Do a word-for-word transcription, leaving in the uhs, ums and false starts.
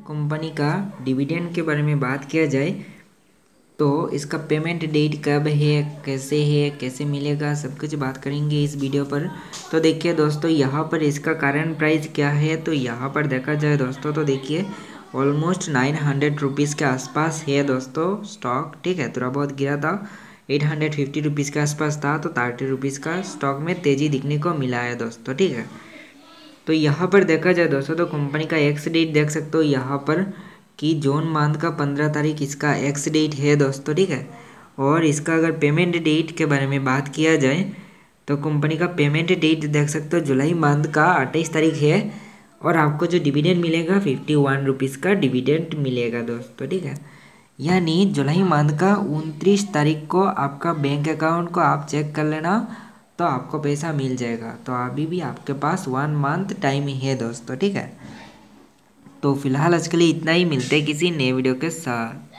Company का dividend के बारे में बात किया जाए तो इसका पेमेंट डेट कब है, कैसे है, कैसे मिलेगा, सब कुछ बात करेंगे इस वीडियो पर। तो देखिए दोस्तों, यहाँ पर इसका करंट प्राइस क्या है, तो यहाँ पर देखा जाए दोस्तों तो देखिए ऑलमोस्ट नाइन हंड्रेड रुपीज़ के आसपास है दोस्तों स्टॉक। ठीक है, थोड़ा बहुत गिरा था, एट हंड्रेड फिफ्टी रुपीज़ के आसपास था, तो थर्टी रुपीज़ का स्टॉक में तेज़ी दिखने को मिला है दोस्तों। ठीक है, तो यहाँ पर देखा जाए दोस्तों तो कंपनी का एक्स डेट देख सकते हो यहाँ पर कि जून मंथ का पंद्रह तारीख इसका एक्स डेट है दोस्तों। ठीक है, और इसका अगर पेमेंट डेट के बारे में बात किया जाए तो कंपनी का पेमेंट डेट देख सकते हो जुलाई मंथ का अट्ठाईस तारीख है, और आपको जो डिविडेंड मिलेगा फिफ्टी वन रुपीज़ का डिविडेंड मिलेगा दोस्तों। ठीक है, यानी जुलाई मंथ का उनतीस तारीख को आपका बैंक अकाउंट को आप चेक कर लेना, तो आपको पैसा मिल जाएगा। तो अभी भी आपके पास वन मंथ टाइम है दोस्तों। ठीक है, तो फिलहाल आज के लिए इतना ही, मिलते हैं किसी नए वीडियो के साथ।